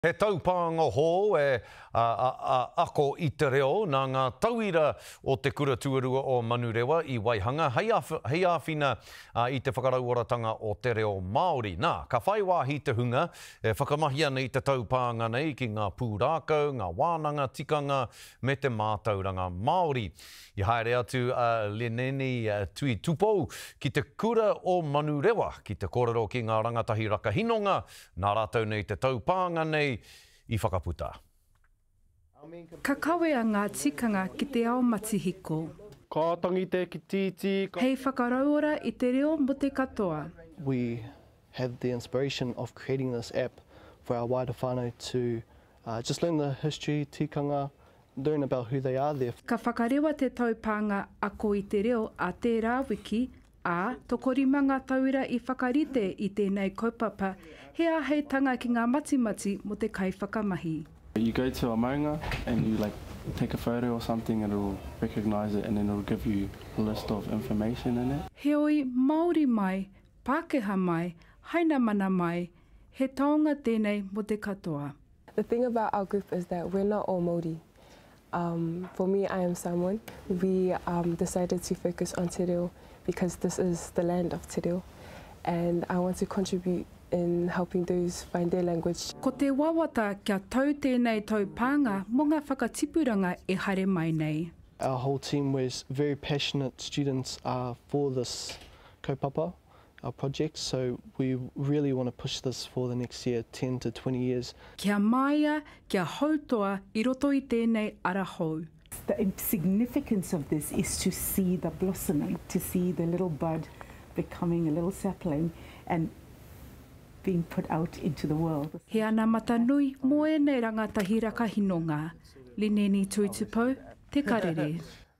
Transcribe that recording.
He taupānga hō ako I Te Reo nā ngā tauira o te kura tuarua o Manurewa I Waihanga. Hei āwhina I te whakarauoratanga o te reo Māori. Nā, ka whai wāhi te hunga, whakamahi ana I te taupānga nei ki ngā pūrākau, ngā wānanga, tikanga me te mātauranga Māori. I haere atu Lineni Tuitupou ki te kura o Manurewa, ki te kōrero ki ngā rangatahi rakahinonga, nā rātou nei te taupānga nei I whakaputa. Ka kawe a ngā tikanga ki te ao matihiko. Ka tangi te ki titi. Hei whakarauora I te reo mo te katoa. We had the inspiration of creating this app for our wider whānau to just learn the history, tikanga, learn about who they are there. Ka whakarewa te taupānga ako I te reo a te rāwiki, a tokorima ngā tauira I whakarite I tēnei kaupapa, hea hei tanga ki ngā matimati mo te kai whakamahi. You go to a maunga and you take a photo or something and it'll recognise it and then it'll give you a list of information in it. Heoi Māori mai, Pākehā mai, haina mana mai, he taonga tēnei mo te katoa. The thing about our group is that we're not all Māori. For me, I am Samoan. We decided to focus on Te Reo because this is the land of Te Reo and I want to contribute in helping those find their language. Ko te wawata kia tau tēnei taupānga mo ngā whakatipuranga e haere mai nei. Our whole team was very passionate students for this kaupapa, our project, so we really want to push this for the next year, 10 to 20 years. Kia maia, kia hautoa I roto I tēnei ara hou. The significance of this is to see the blossoming, to see the little bud becoming a little sapling and being put out into the world. He ana matanui mo e nei rangatahi rakahinonga. Lineni Tuitupou, te karere.